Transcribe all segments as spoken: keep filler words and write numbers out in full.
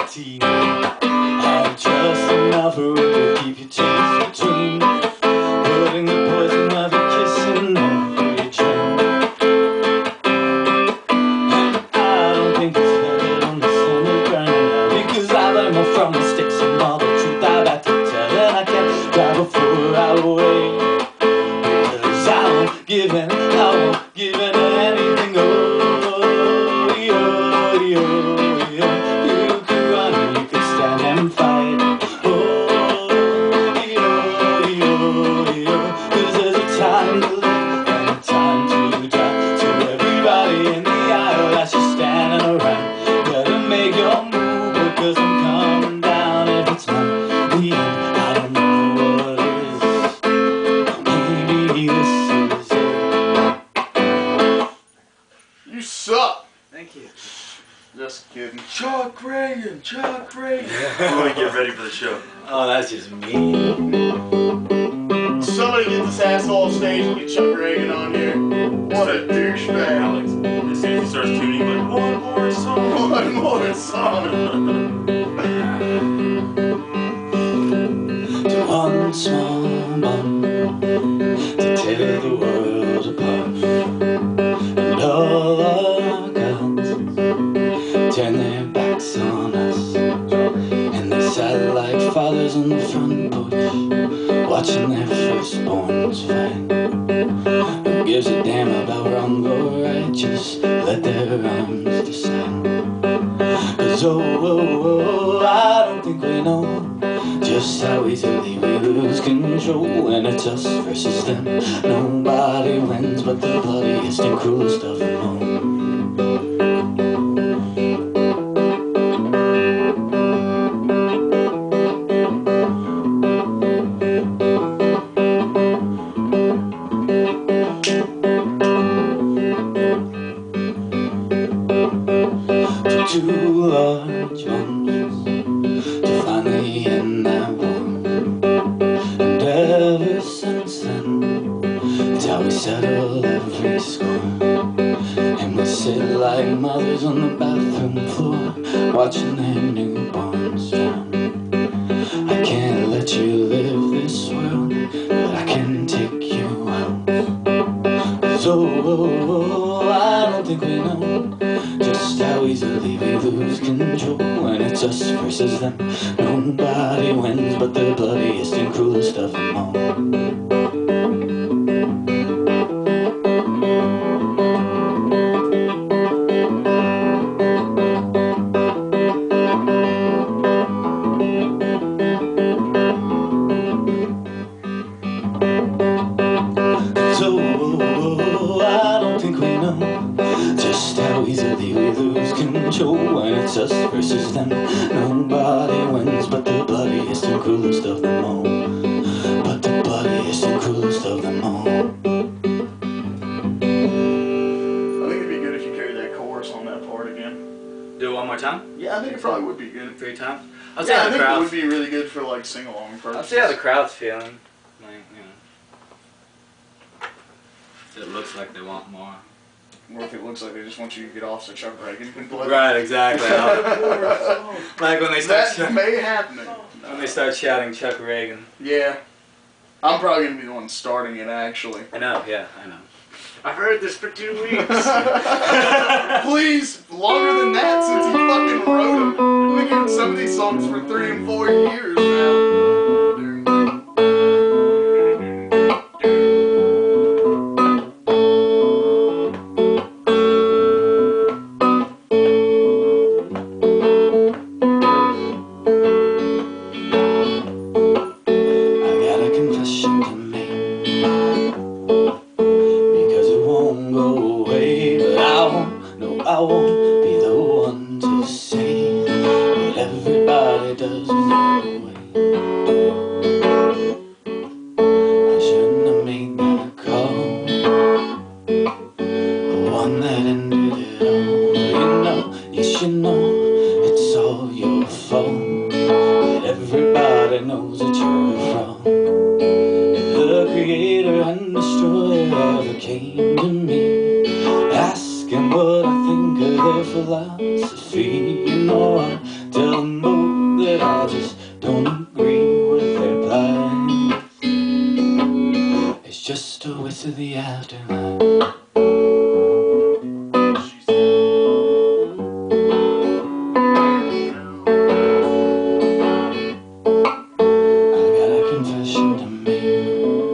nicotine. Have just enough room to keep your teeth between, putting the poison of your kissing every dream. And I don't think it's fair on the sun is burning out, because I learned more from the sticks and all the truth I've had to tell. And I can't drive a four hour way, because I won't give in, I won't give in to anything. Oh, oh, oh, oh, oh. You could run, you could stand and fight. Oh, oh, oh, oh. Cause there's a time to live and a time to die. So everybody in the aisle that's just standing around, better make your move, because I'm coming down. If it's not the end, I don't know what is. Maybe this is it. You suck. Thank you. Just kidding. Chuck Reagan, Chuck Reagan. I want to get ready for the show. Oh, that's just me. Somebody get this asshole on stage and get Chuck Reagan on here. What a douchebag. Alex, as soon as he starts tuning, like, one more song. One more song. To one small bond to tear the world apart, and all our gods turn their backs on us, and they sat like fathers on the front porch, watching their firstborns fight. Who gives a damn about wrong or right? Just let their arms decide. Cause oh, oh, oh, I don't think we know just how easily we lose control when it's us versus them. Nobody wins but the bloodiest and cruelest of them all. Two large ones to finally end that war, and ever since then it's how we settle every score. And we sit like mothers on the bathroom floor, watching their newborns drown. I can't let you live this world, but I can take you out. So oh, oh, I don't think we know just how easily we lose control when it's us versus them. Nobody wins but the bloodiest and cruelest of them all. So oh, I don't think we know just how easily we lose control when it's us versus them. Nobody wins but the bloodiest and cruelest of them all. But the bloodiest and cruelest of them all. I think it'd be good if you carried that chorus on that part again. Do it one more time? Yeah, I think it probably would be good. Three times? I'll see Yeah, how I the think it crowd's would be really good for like sing-along purposes. I'll see how the crowd's feeling. Like, you know. If it looks like they want more. Or if it looks like they just want you to get off so Chuck Reagan can play. Right, exactly. Like when they start That sh- may happen. when they start shouting Chuck Reagan. Yeah. I'm probably going to be the one starting it, actually. I know, yeah, I know. I've heard this for two weeks. Please, longer than that since he fucking wrote them. We've been hearing some of these songs for three and four years now. I won't be the one to say what everybody does anyway. I shouldn't have made that call, the one that ended it all. You know, you should know it's all your fault, but everybody knows that you're wrong. If the creator and destroyer ever came to me asking what I think of their philosophy, you know I'd tell them waste of the afterlife. I got a confession to make,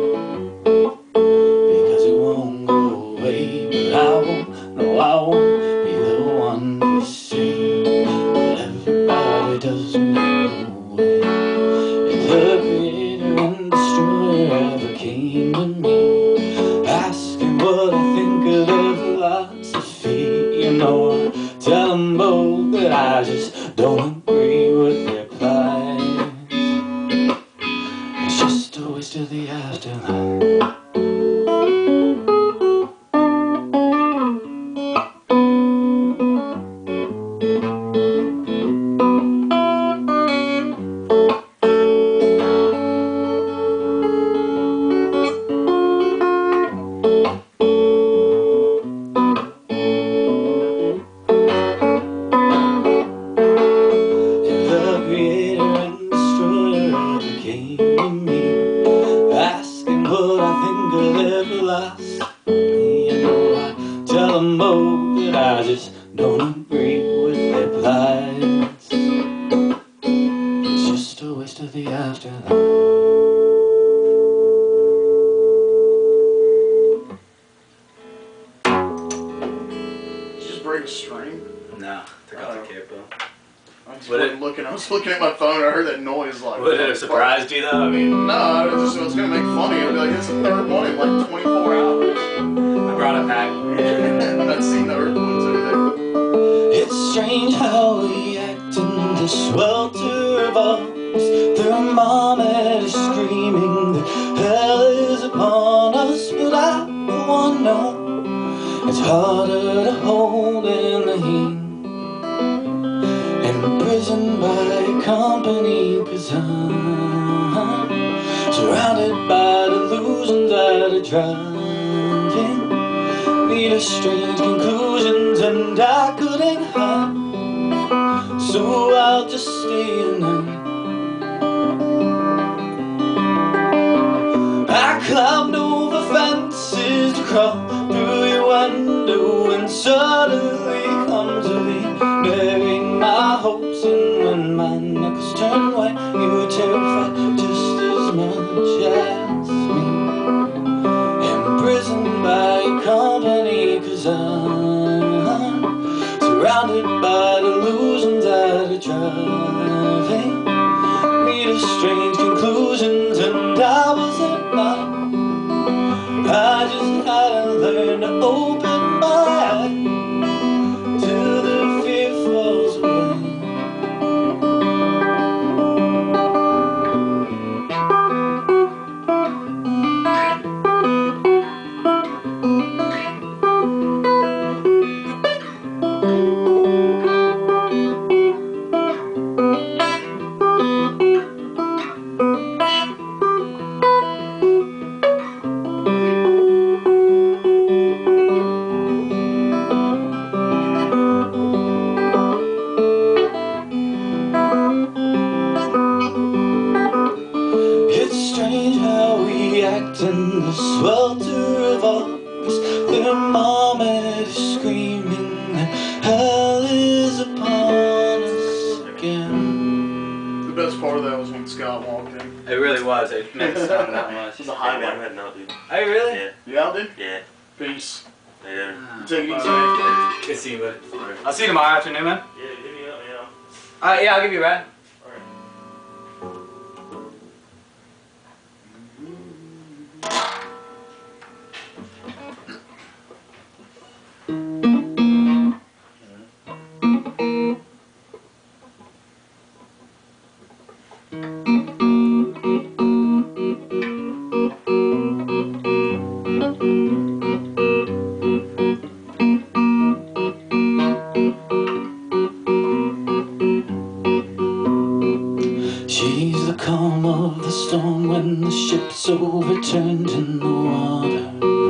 because it won't go away. But I won't, no I won't be the one to say what everybody does know. If the creator and destroyer ever came to me, asking what I think of their philosophy, you know, I tell them both that I just don't agree with their plight. It's just a waste of the afterlife. What I think of their philosophy, you know, I tell them both that I just don't agree with their plights. It's just a waste of the afterlife. Did you just break a string? No, took out the capo. I was Would it- looking. I was looking at my phone. And I heard that noise. Like, Would it have surprised you though? I mean, no, I was just I was gonna make funny. I'd be like, it's the third one in like twenty-four hours. I brought it back. I've not seen the earth ones either. It's strange how we act in this welter of ours. Thermometer screaming that hell is upon us, but I want to know it's harder to hold in the heat. Imprisoned by company, 'cause I'm surrounded by delusions that are driving me to strange conclusions, and I couldn't hide, so I'll just stay tonight. I climbed over fences to crawl through your window, and suddenly comes a leap, buried my hopes, and when my knuckles turn white, you were terrified just as much as me. Imprisoned by your company, 'cause I'm surrounded by delusions that are driving me to strange conclusions, and I wasn't mine. I just hadn't learned to open my eyes till the fear falls away. In the swelter of August, thermometer screaming that hell is upon us again. The best part of that was when Scott walked in. It really was. It meant the song that much. It's a high Yeah, I'm one. heading out, dude. Are you really? Yeah. You out, dude? Yeah. Peace. Later. Take it easy. Good seeing you, buddy. I'll see you tomorrow afternoon, man. Yeah, hit me up, you know. Alright, yeah, I'll give you a ride. She's the calm of the storm when the ship's overturned in the water.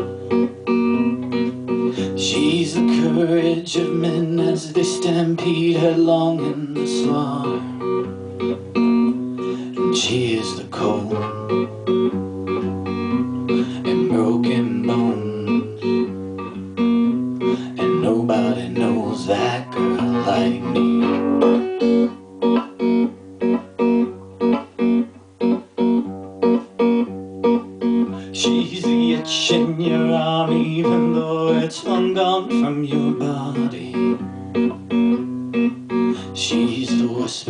She's the courage of men as they stampede headlong in the slaughter. And she is the cold and broken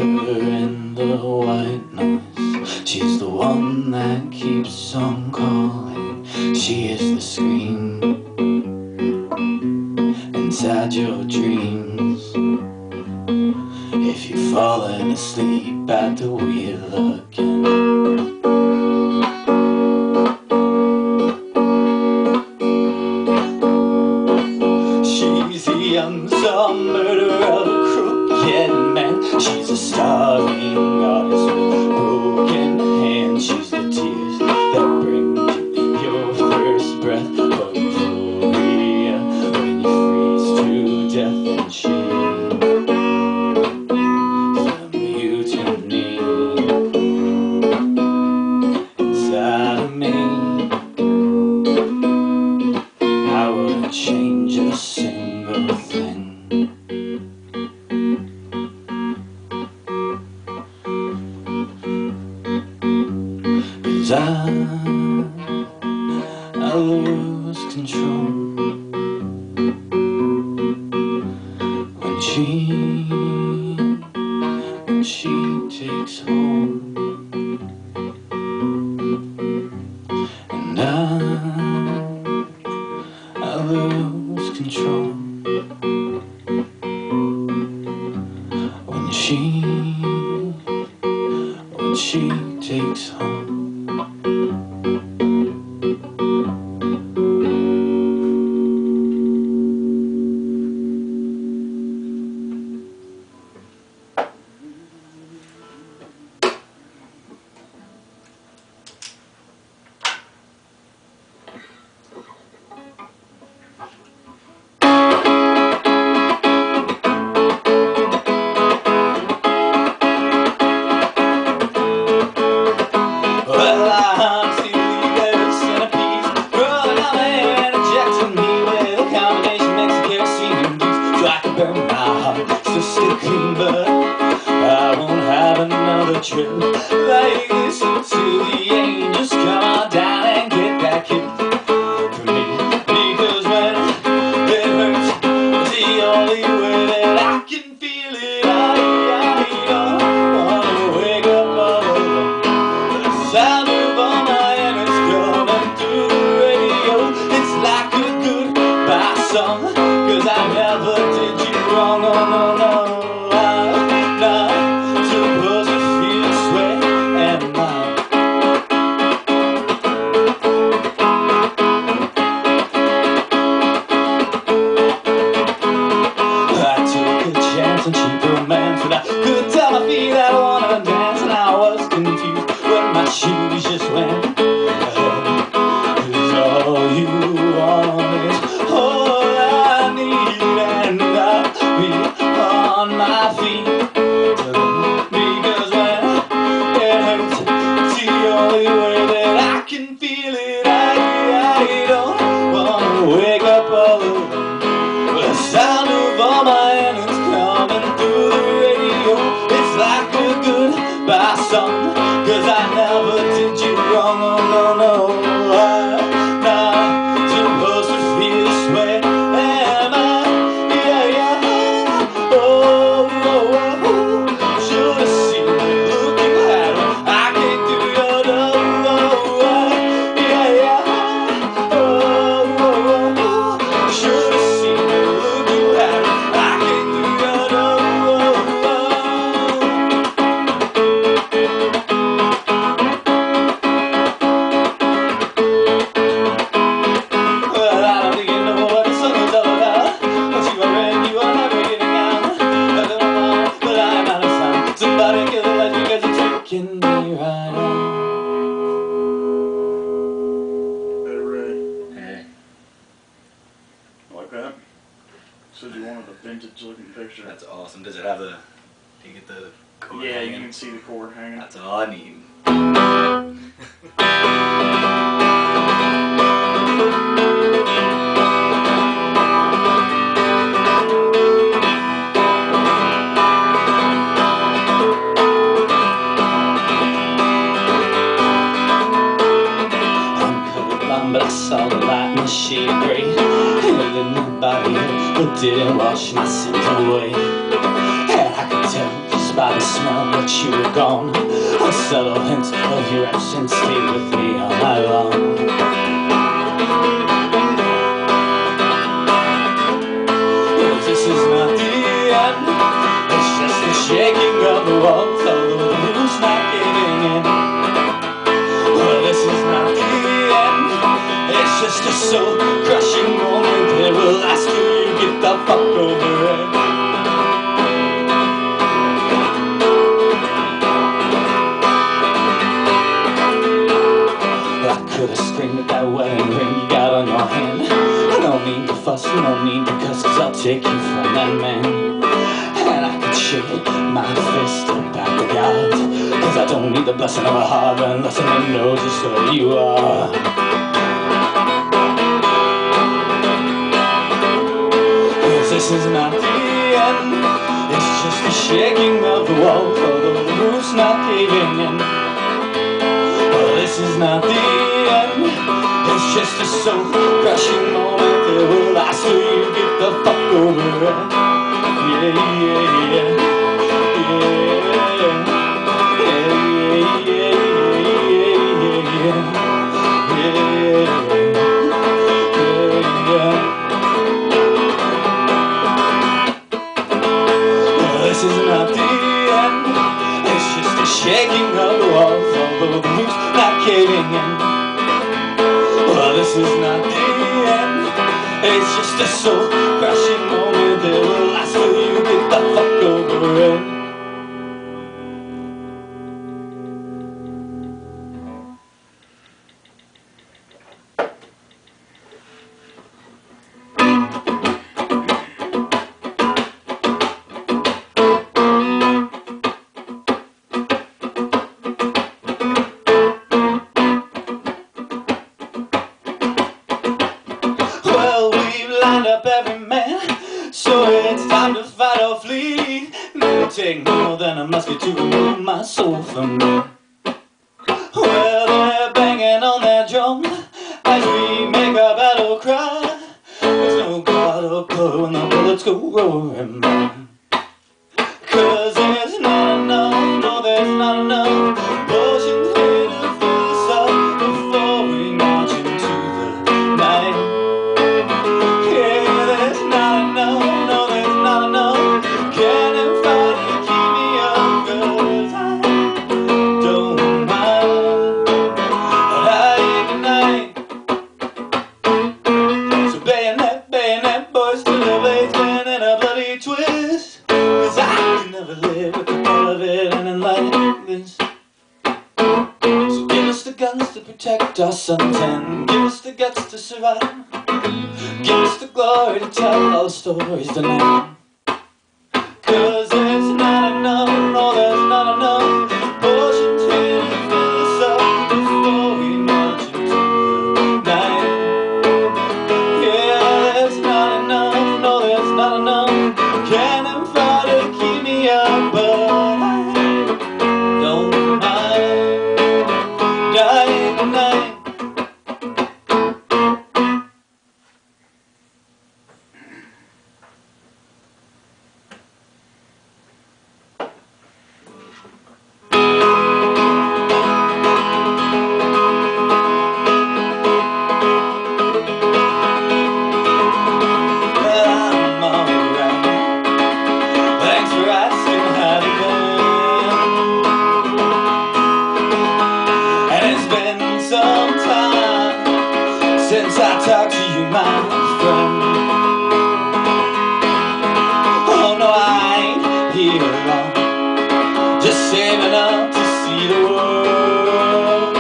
in the white noise. She's the one that keeps on calling. She is the scream inside your dreams. If you've fallen asleep at the wheel again. She's the unsolved murderer of a crooked man. She's a starving artist with broken hands. She's the tears that bring you your first breath of euphoria when you freeze to death. And she's the mutiny inside of me. I wouldn't change a single thing. 'Cause I, I lose control when she, when she takes hold. And I, I lose control when she, when she takes home. But I won't have another trip like this until the angels come on down and get that kick for me. Because when it hurts, it's the only way that I can feel it. I, I don't wanna wake up all alone. The sound of all my enemies coming through the radio. It's like a goodbye song, 'cause I never did you wrong. Oh no, no. And cheap romance, but I could tell my feet I wanna dance, and I was confused when my shoes just went ahead. 'Cause all you want is all I need, and I'll be on my feet. Because when it hurts, it's the only way that I can feel it. I, I don't wanna wake up all alone with the sound of all my enemies coming through the radio. It's like a goodbye song, 'cause I never did you wrong. Oh no, no, I'm not supposed to feel this way, am I? Yeah, yeah. Oh, oh, oh, oh. Should have seen the look you had when I came through your door. Oh, oh, yeah, yeah. Oh, oh, oh, oh. Should have seen the look you had when I came through your door. Well, I don't think you know what the song is all about. Once you are in, you are never getting out. I don't know, but I'm out of sound. Somebody kill the lights because it's taking me right now. Hey Ray, Hey. like that? Said you wanted a vintage looking picture. That's awesome. Does it have the, do you get the cord Yeah, you hanging? can see the cord hanging. That's all I need. But I saw the light in the shade of gray. Held nobody else, but didn't wash my sins away. And I could tell just by by the smell that you were gone. A subtle hint of your absence stayed with me all night long. Well, this is not the end, it's just the shaking of the walls, although the roof's not giving in. Well, this is not the end, it's just a soul-crushing moment that will last till you get the fuck over it. I could have screamed at that wedding ring you got on your hand. No need to fuss, no need to cuss, cause I'll take you from that man. And I could shake my fist back the gods, cause I don't need the blessing of a heart unless someone knows just who you are. Cause this is not the end, it's just the shaking of the walls, although the roof's not caving in. Well, this is not the end, it's just a soul-crushing moment that will last till you get the fuck over it. Yeah, yeah, yeah, yeah, yeah, yeah, yeah. This is not the end, it's just the shaking of the walls, although the roof's not caving in. Well, this is not the end, it's just a soul-crushing moment that will last till you get the fuck over it. Up every man, so it's time to fight or flee. Never take more than a musket to remove my soul from me. Well, they're banging on their drum as we make our battle cry. There's no God or color when the bullets go roaring by. Cause there's not enough, no there's not enough potions here to fill us up before we march into the night. Twist, cause I can never live with the thought of it ending like this. So give us the guns to protect our sons and give us the guts to survive. Give us the glory to tell all the stories tonight. Cause there's not enough, no there's not enough potions here to fill us up before we march into the night. Yeah, there's not enough, no there's not enough cannon fire to keep me up, but I don't mind dying tonight. Since I talked to you, my friend. Oh no, I ain't here alone, just saving up to see the world.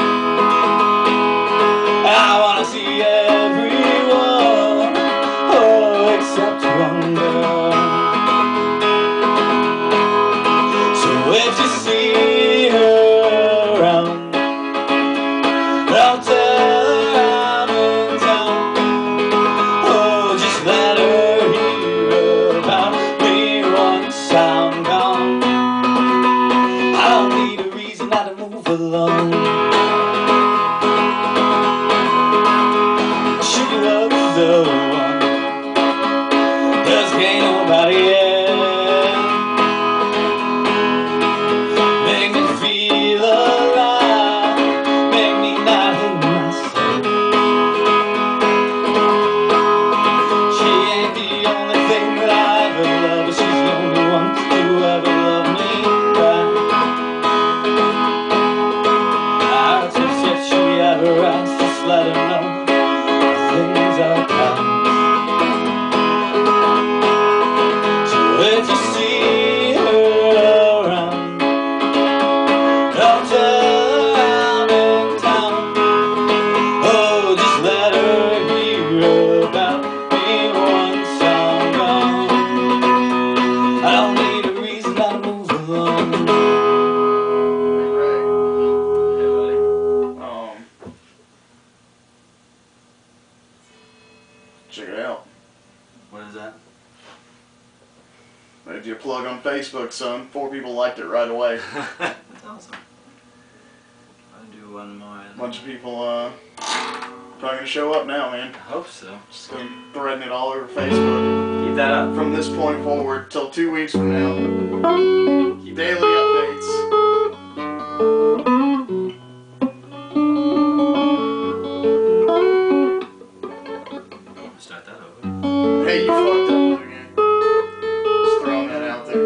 I wanna see everyone, oh, except one girl. So if you see her around, I'll tell alone. She was the one, 'cause ain't nobody else. Ray, Hey, buddy. um, check it out. What is that? Made you a plug on Facebook, son. Four people liked it right away. That's awesome. I'll do one more. A bunch of people, uh, probably gonna show up now, man. I hope so. Just gonna threading it all over Facebook. Keep that up. From this point forward till two weeks from now. Keep Daily updates. Start that over. Hey, you fucked up again. Just throwing that out there.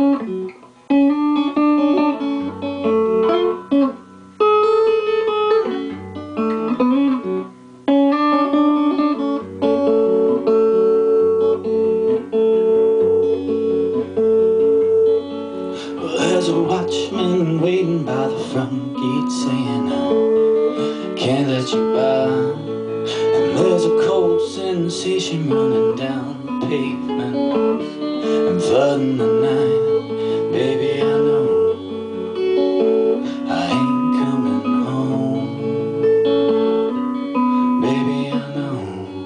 Well, there's a watchman waiting by the front gate saying, I can't let you by. And there's a cold sensation running down the pavement and flooding the night. Baby, I know I ain't coming home. Baby, I know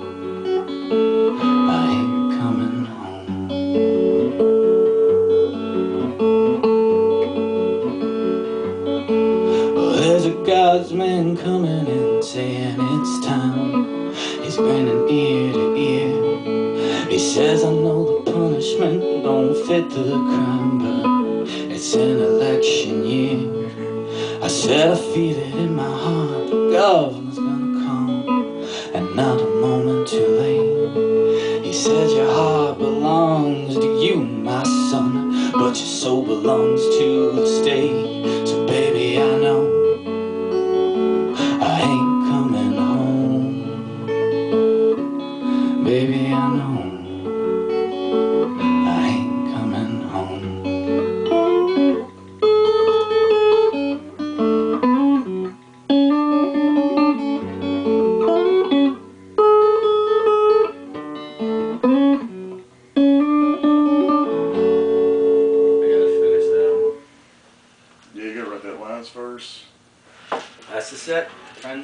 I ain't coming home. Well, there's a guardsman coming in saying it's time. He's grinning ear to ear. He says, I know the punishment don't fit the crime, but it's an election year. I said I feel it in my heart, the governor's gonna come, and not a moment too late. He says your heart belongs to you, my son, but your soul belongs to the state. So baby, I know I ain't coming home. Baby, I know I ain't coming home. I gotta finish that one. Yeah, you gotta write that last verse. That's the set, friends.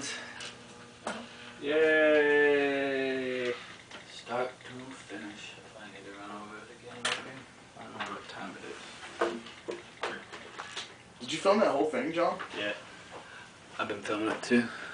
Yay! Start to finish. If I need to run over it again, maybe. I don't know what time it is. Did you film that whole thing, John? Yeah. I've been filming it too.